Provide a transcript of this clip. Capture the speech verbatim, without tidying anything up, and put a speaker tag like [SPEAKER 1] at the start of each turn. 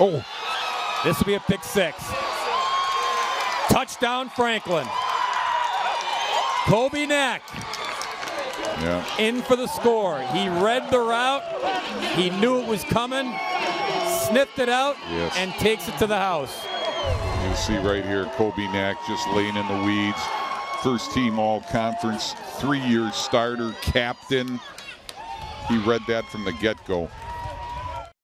[SPEAKER 1] Oh, this will be a pick six. Touchdown, Franklin. Kobe Knaak
[SPEAKER 2] yeah.
[SPEAKER 1] in for the score. He read the route. He knew it was coming, sniffed it out,
[SPEAKER 2] yes.
[SPEAKER 1] and takes it to the house.
[SPEAKER 2] You see right here, Kobe Knaak just laying in the weeds. First team all-conference, three-year starter, captain. He read that from the get-go.